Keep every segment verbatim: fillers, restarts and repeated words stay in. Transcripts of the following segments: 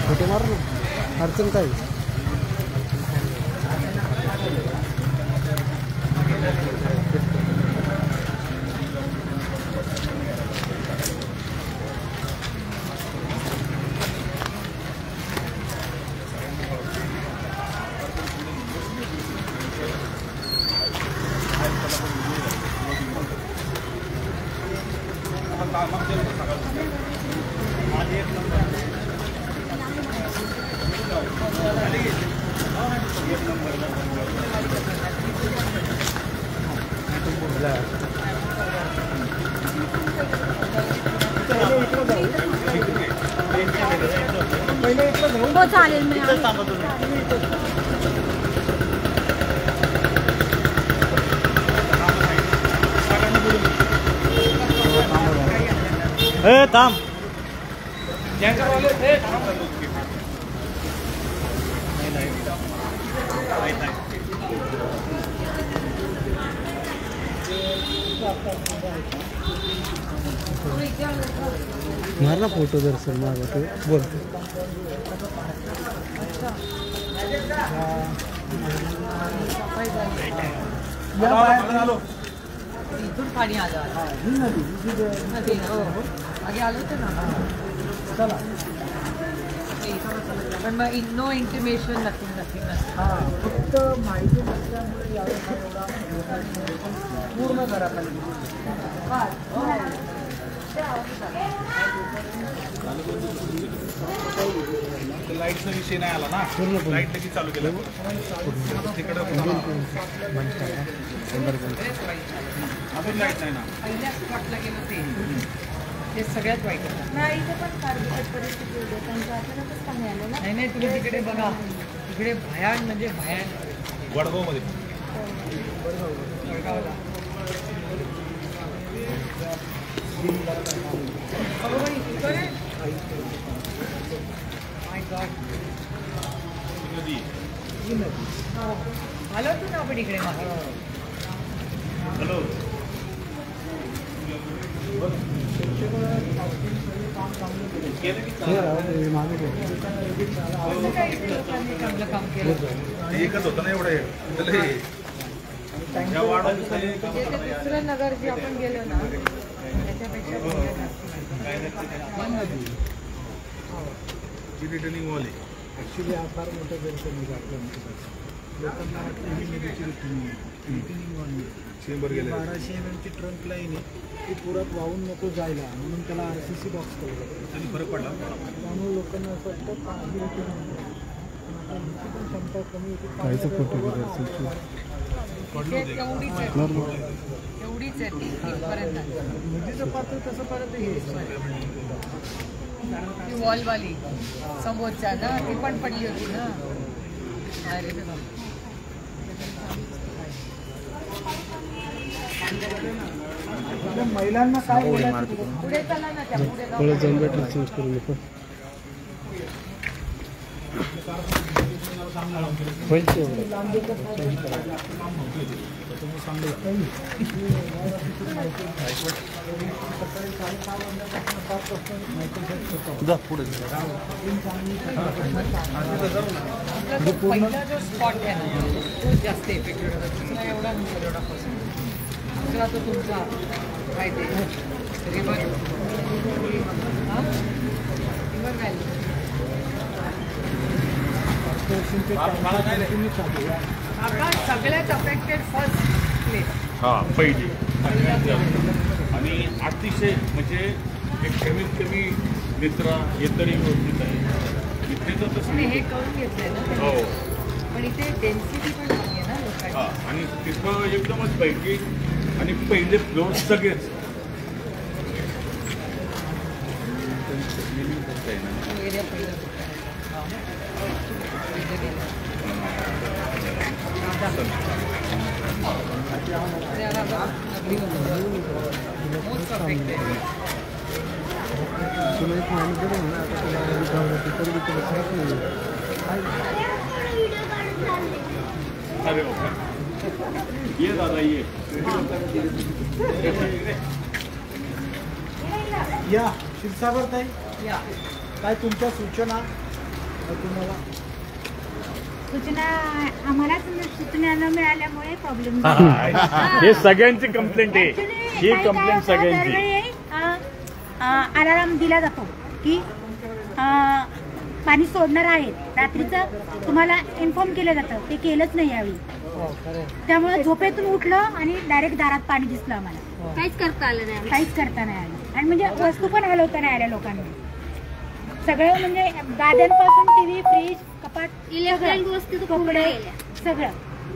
Photo मार ना, अडचण काय. हो चालेल. मी ए थांब. मार ना फोटो दर्शन मार तू बोलतो. इथून पाणी आलं नदी हो आगे आलं होतं ना. चला पण मग नो इंटिमेशन नथिंग नथिंग हां फक्त माहिती नसल्यामुळे एवढा पूर्ण घराखाली लाईटचा विषय नाही आला ना. लाईट लगेच चालू केलं तिकडं अजून लाईट नाही ना. पहिल्या स्पॉटला गेलो ते ते सगळ्यात वाईट नाही. इथे पण कार्बोरेट परिस्थिती होते त्यांच्या अचानकच पाणी आलं ना. नाही नाही तुम्ही तिकडे बघा तिकडे भयान म्हणजे भयान. वडगावमध्ये वडगावला माय गॉड आलो होतो ना आपण इकडे मागे. हॅलो चांगलं काम केलं. एकच होतं ना एवढं दुसरं नगर जे आपण गेलो ना त्याच्यापेक्षा रिटर्निंग वाले ॲक्च्युली हा फार मोठा गैरसमज आपल्या लोकांना वाटतं ही नदीची रिटर्निंग रिटर्निंग वाली चेंबर गेले. बाराशे एम एमची ट्रंक लाईन आहे ती पुरात वाहून नको जायला म्हणून त्याला आर सी सी बॉक्स केलं आणि फरक पडला. त्यामुळे लोकांना असं वाटतं ही रिटर्निंग पण क्षमता कमी होती. काहीचं फोटो एवढीच आहे एवढीच आहे ती इथपर्यंत नदीचं पात्र तसं पर्यंत हे ती वॉलवाली समोरच्या ना ती पण पडली होती ना. अरे महिलांना काय पुढे चला ना त्या पुढे जाऊ. जाऊन बॅटरी चेंज करून येतो. होईल तेवढं पुढे पहिला जो स्पॉट आहे ना तो जास्त इफेक्टिव्ह होता. दुसरा एवढा नसेल एवढा पर्सेंट. दुसरा तो तुमचा काय ते रिव्हर रिव्हर व्हॅली आता सगळ्यात अफेक्टेड फर्स्ट प्लेस. हां पहिली आणि अतिशय म्हणजे एक कमीत कमी निद्रा हे तरी व्यवस्थित आहे. इथे तर तसं हे करून घेतलंय ना हो. पण इथे डेन्सिटी पण कमी आहे ना लोकांची. हां आणि तिथं एकदमच पैकी आणि पहिले फ्लोर सगळेच एरिया पहिला मोस्ट अफेक्टेड. अरे बाबा ये दादा ये या क्षीरसागर ताई या काय तुमच्या सूचना तुम्हाला सूचना आम्हाला सूचना न मिळाल्यामुळे प्रॉब्लेम हे सगळ्यांची कंप्लेंट आहे, ही कंप्लेंट सगळ्यांची. अलाराम दिला जातो की अ, पाणी सोडणार आहेत, रात्रीचं तुम्हाला इन्फॉर्म केलं जातं, ते केलंच नाही यावेळी. त्यामुळे झोपेतून उठलं आणि डायरेक्ट दारात पाणी दिसलं आम्हाला. काहीच करता आलं नाही. काहीच करता नाही आलं आणि म्हणजे वस्तू पण हलवता नाही आल्या लोकांना. सगळं म्हणजे गाद्यांपासून टीव्ही, फ्रीज, कपाट, इलेक्ट्रॉनिक वस्तू तर पूर्ण कपडे गेल्या. सगळं.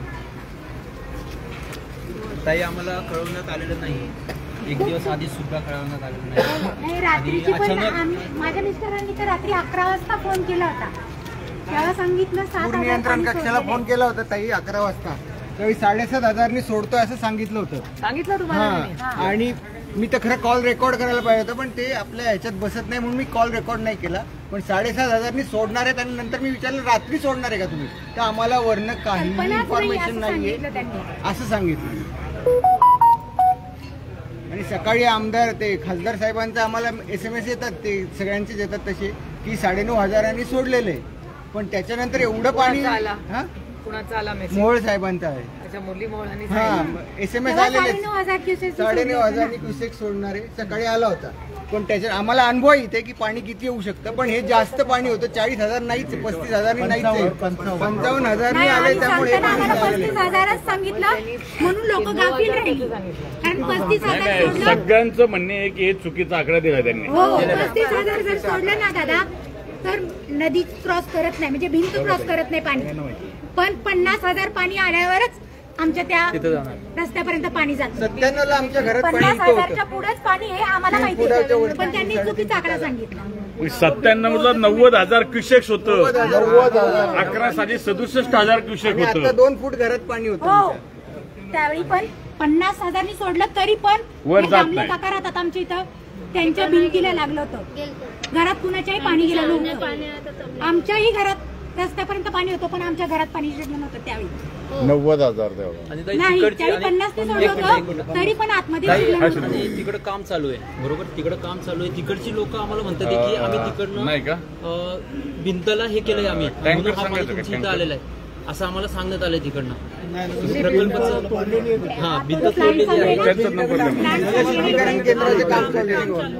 ताई आम्हाला कळवण्यात आलेलं नाही, एक दिवस आधी सुद्धा कळवण्यात आलेलं नाही. नाही, रात्रीची पण अचानक- आम्ही माझ्या मिस्टरांनी तर रात्री अकरा वाजता फोन केला होता. तेव्हा सांगितलं सात पूर हजार नियंत्रण पाणी कक्षाला सोडलेलं फोन केला होता ताई अकरा वाजता. त्यावेळी साडेसात हजारनी सोडतोय असं सांगितलं होतं. सांगितलं तुम्हाला त्यांनी? हा, आणि मी तर खरं कॉल रेकॉर्ड करायला पाहिजे होतं, पण ते आपल्या ह्याच्यात बसत नाही म्हणून मी कॉल रेकॉर्ड नाही केला. पण साडेसात हजारनी सोडणार आहेत आणि नंतर मी विचारलं रात्री सोडणार आहे का तुम्ही, तर आम्हाला वरनं काही कल्पनाच नाही इन्फॉर्मेशन असं नाहीये सांगितलं त्यांनी. असं सांगितलं. आणि सकाळी आमदार ते खासदार साहेबांचं आम्हाला एस एम एस येतात, ते सगळ्यांचेच येतात तसे, की साडेनऊ हजारांनी सोडलेले. पण त्याच्यानंतर एवढं पाणी कुणाचा आला? हा कुणाचा आला मेसेज? मोहोळ साहेबांचा आहे. अच्छा, मुरली मोहोळ आणि हा एस एम एस तेव्हा आलेले साडेनऊ हजार क्युसेस साडेनऊ हजारनी क्युसेक सोडणारे सकाळी आला होता. पण त्याच्यात आम्हाला अनुभव येते की पाणी किती येऊ शकतं. पण हे जास्त पाणी होतं, चाळीस हजार नाहीच, पस्तीस हजारनी नाहीच, पंचावन्न हजारनी नाही, आले. आम्ही त्यामुळे हे सांगताना पाणी आम्हाला आलेलं पस्तीस आहे. हजारच सांगितलं म्हणून लोक गाफील राहिली. कारण पस्तीस नाही हजार नाही, सोडलं. सगळ्यांचं म्हणणे आहे की हे चुकीचा आकडा दिला त्यांनी. हो, पस्तीस हजार जर सोडलं ना दादा तर नदी क्रॉस करत नाही, म्हणजे भिंत क्रॉस करत नाही पाणी. पण पन्नास हजार पाणी आल्यावरच आमच्या त्या रस्त्यापर्यंत पाणी जातं. सत्त्याण्णव ला आमच्या घरात पाणी पन्नास इतकं हजारच्या होतं. पुढेच पाणी हे आम्हाला माहिती पुढाच्या आहे. वर. पण त्यांनी चुकीचा आकडा सांगितला. सत्त्याण्णव ला नव्वद हजार क्युसेक्स होतं, नव्वद हजार. अकरा साली सदुसष्ट हजार क्युसेक आणि आता होतं. दोन फूट घरात पाणी होतं हो, आमच्या. त्यावेळी पण पन्नास हजारनी सोडलं तरी पण वर हे जात दामले नाही. काका राहतात आमच्या इथं, त्यांच्या भिंतीला लागलं होतं. घरात कुणाच्याही पाणी गेलं नव्हतं. आमच्याही घरात रस्त्यापर्यंत पाणी होतं, पण आमच्या घरात पाणी शिरलं नव्हतं त्यावेळी. नव्वद हजार तेवढा. आणि ताई नाही, तिकडची त्यावेळी आणि- पन्नास ते एक सोडलं मिनिट, एक होतं, मिनिट. तरी पण आतमध्ये ताई, शिरलं नव्हतं. आणि तिकडं काम चालू आहे, बरोबर, तिकडं काम चालू आहे. तिकडची लोक आम्हाला म्हणतात की आम्ही तिकडनं नाही का? अं, भिंतला हे केलंय आम्ही, म्हणून हा पाणी सांगायचं का, तुमच्या इथं टँकर? आलेलं आहे असं आम्हाला सांगण्यात आलंय तिकडनं. नाही, प्रकल्पाचं हा भिंत प्लॅन तोडलेली आहे. चालू त्यांचा नंबर द्या. प्लॅन चालू आहे. नगरीकरण केंद्राचं काम चालू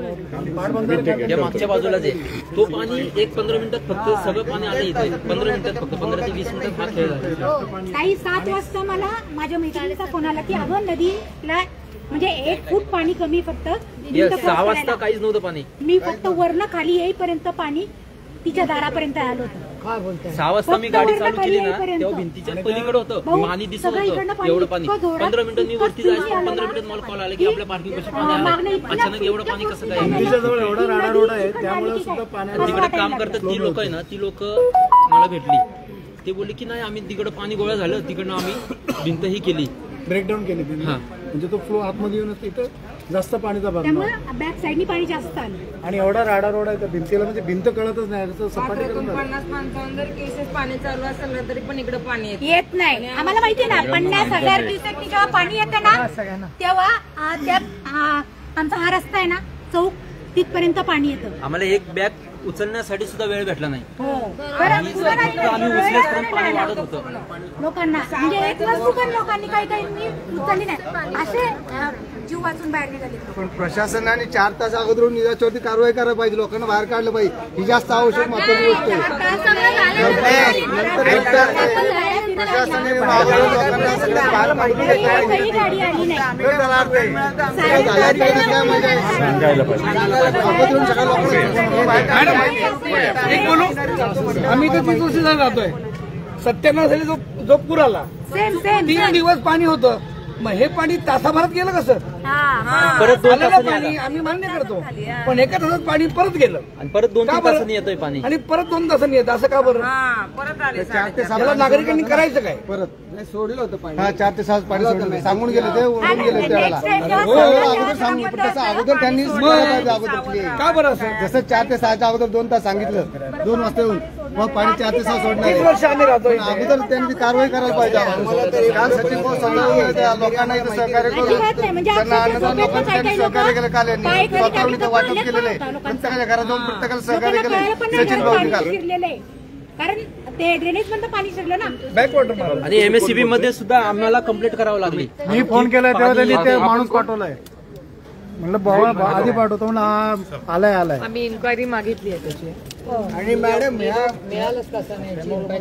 आहे. या मागच्या बाजूलाच आहे तो पाणी. एक पंधरा मिनिटात फक्त सगळं पाणी आलं इथे, पंधरा मिनिटात फक्त पंधरा ते वीस मिनिटात हा खेळ झाला. काही सात वाजता मला माझ्या मैत्रिणीचा फोन आला की अगं नदीला म्हणजे एक फूट पाणी कमी फक्त भिंत या क्रॉस सहा वाजता करायला. काहीच नव्हतं पाणी. मी फक्त वरनं खाली येईपर्यंत पाणी तिच्या दारापर्यंत आलं होतं. सहा वाजता मी फक्त गाडी वरनं चालू खाली केली ना येईपर्यंत. तेव्हा भिंतीच्या पलीकडे होतं भाऊ, पाणी दिसत सगळं इकडनं होतं पाणी एवढं पाणी. इतकं जोरात, पंधरा मिनिटं मी इतकं वरती जायचं, स्पीडने आलं पंधरा ना, मिनिटात मला कॉल आला की की, आपल्या पार्किंग पाशी पाणी अं, मागणं आलं. इतक्या अचानक एवढं पाणी फुटक्या कसं फुटक्या काय? झालं. जवळ एवढा की राडारोड आहे, नदी त्यामुळे इकडं सुद्धा आली की पाण्यात काय? तिकडे असं काम वाटायला करतात लागलं. ती लोक आहे ना, ती लोक मला भेटली. ते बोलले की नाही आम्ही तिकडं पाणी गोळा झालं, तिकडनं आम्ही भिंत ही केली. ब्रेकडाऊन केली तिने. हा. म्हणजे तो फ्लो आतमध्ये येऊन इथं जास्त पाणीचा भरणा. त्यामुळे बॅक साईडनी पाणी जास्त आलं. आणि एवढा राडा रोड आहे त्या भिंतीला, म्हणजे भिंत कळतच नाही, असं सपाटी करून झालं. पन्नास माणसांवर जर केसेस पाणी चालू असेल ना तरी पण इकडे पाणी येत येत नाही. आम्हाला माहिती आहे ना, पन्नास हजार क्युसेक जेव्हा पाणी येतं ना तेव्हा आ, त्या आ, आमचा हा रस्ता आहे ना चौक तिथपर्यंत पाणी येतं. आम्हाला एक बॅग उचलण्यासाठी सुद्धा वेळ भेटला नाही. हो. बरं, सुद्धा नाही. आम्ही उचलेपर्यंत पाणी वाढत होतं. लोकांना म्हणजे एक वस्तू पण लोकांनी काही काही उचलली नाही, असे अ, जीव वाचून बाहेर निघाले. पण प्रशासनाने चार तास अगोदर निजाच्यावरती कारवाई करायला पाहिजे, लोकांना बाहेर काढलं पाहिजे. ही जास्त आवश्यक महत्वाची गोष्ट आहे. प्रशासनाने मागवलं लोकांना असं बाहेर काढून एकही गाडी आली नाही. काय मजा आहे. सांगायला पाहिजे. अगोदरून सगळ्या लोकांना बाहेर काढलं पाहिजे. एक बोलू, आम्ही तर तीस वर्ष झालं राहतोय. सत्त्याण्णव साली जो जो पूर आला सेम सेम तीन दिवस पाणी होतं, मग हे पाणी तासाभरात गेलं कसं? परत दोन आलेलं तासांनी पाणी आलं. आम्ही मान्य करतो, पण एका तासात पाणी परत गेलं. आणि परत दोन का तीन बरं? तासांनी येतोय पाणी. आणि परत दोन तासांनी येतं, असं का बरं? चार ते सहा याला नागरिकांनी करायचं काय? परत नाही सोडलं होतं पाणी. हा चार ते सहा पाणी सोडलं, सांगून गेले ते, ओरडून गेले त्यावेळेला. हो, अगोदर सांगून, पण तसं अगोदर त्यांनी करायला पाहिजे अगोदर. का बरं असं? जसं चार ते सहाच्या अगोदर दोन तास सांगितलं, दोन वाजता येऊन मग पाणी चार ते सहा सोडणार तीस आहे. वर्ष आम्ही राहतोय पण अगोदर त्यांनी कारवाई करायला पाहिजे. काल सचिन भाऊ सांगितलं, त्या लोकांना इथं सहकार्य करून अजिबात नाही. म्हणजे त्यांना अक्षरशः अन्नदान झोपेतच लोकांनी त्यांनी काही काही सहकार्य केलं. काल यांनी पाय खाली स्वतःहून इथं टाकले तर वाटप टॉयलेट केलेलं पण होतं आहे. लोकांचं. प्रत्येकाच्या घरात जाऊन प्रत्येकाला सहकार्य लोकांना कळायला पण केलं नाही सचिन घरात भाऊनी पाणी काल. शिरलेलं आहे. कारण ते ड्रेनेज मधलं पाणी शिरलं ना. बॅकवॉटर मारा. आणि एमएससीबी मध्ये सुद्धा आम्हाला कंप्लेंट करावं लागली. मी फोन केला तेव्हा त्यांनी ते माणूस पाठवलाय. म्हणलं बाबा आधी पाठवतो म्हणून हा आलाय आलाय. आम्ही इन्क्वायरी मागितली आहे त्याची. आणि मॅडम या मिळालंच कसं नाही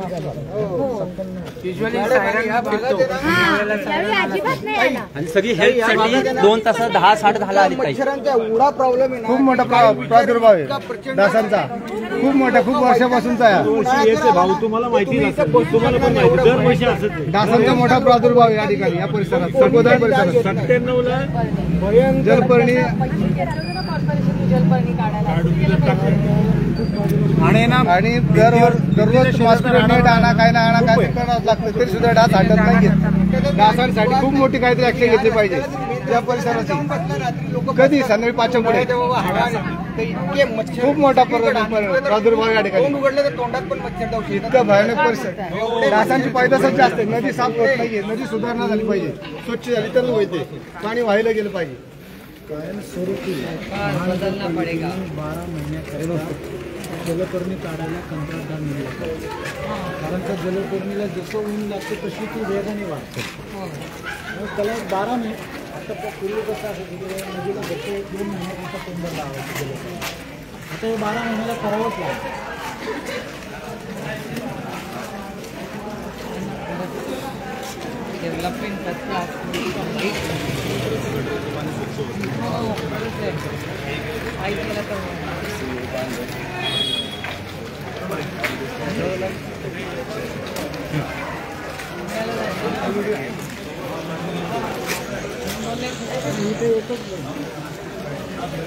हा, त्यावेळी अजिबात नाही आला. आणि सगळी हेल्थसाठी दोन तासात दहा साठ दहाला आली पाहिजे. मच्छरांचा एवढा प्रॉब्लेम आहे ना, खूप मोठा प्रा- प्रादुर्भाव आहे डासांचा. खूप मोठा खूप वर्षापासूनचा आहे. भाऊ तुम्हाला माहिती तुम्हाला पण माहिती दरवर्षी असत डासांचा मोठा प्रादुर्भाव आहे या ठिकाणी, या परिसरात, सर्वोदय परिसरात. सत्त्याण्णव ला भयंकर जलपर्णी जलपर्णी काढायला आणि ना आणि दरवर दररोज मॉस्किटो नेट आणा काय ना आणा काय ते करावं लागतं, तरी सुद्धा डास हटत नाहीये. डासांसाठी खूप मोठी काहीतरी ऍक्शन घेतली पाहिजे त्या परिसराची. कधी संध्याकाळी पाचच्या पुढे इतके मच्छर खूप मोठा पर- प्रादुर्भाव या ठिकाणी. तोंड उघडलं तर तोंडात पण मच्छर जाऊ शकतात. इतकं भयानक परिसर. डासांची पैदासच जास्त आहे. नदी साफ होत नाहीये. नदी सुधारणा झाली पाहिजे, स्वच्छ झाली तर होते, पाणी व्हायला गेलं पाहिजे. कायमस्वरूपी बदलना पडेगा. बारा महिन्यात जलपर्णी काढायला कंत्राटदार मिळाला, कारण त्या जलपर्णीला जसं ऊन लागतं तशी ती वेगाने वाढते. मग त्याला बारा महिने आता पूर्वी कसं असं नदीला जसं दोन महिन्याचा तोंड लावायचं जलपर्णी, आता हे बारा महिन्याला करावंच लागतं. डेव्हलपमेंट काही केलं तर